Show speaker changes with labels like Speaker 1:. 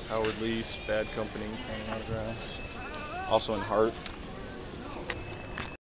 Speaker 1: Howard Leese, Bad Company, Training Autographs. Also in Heart.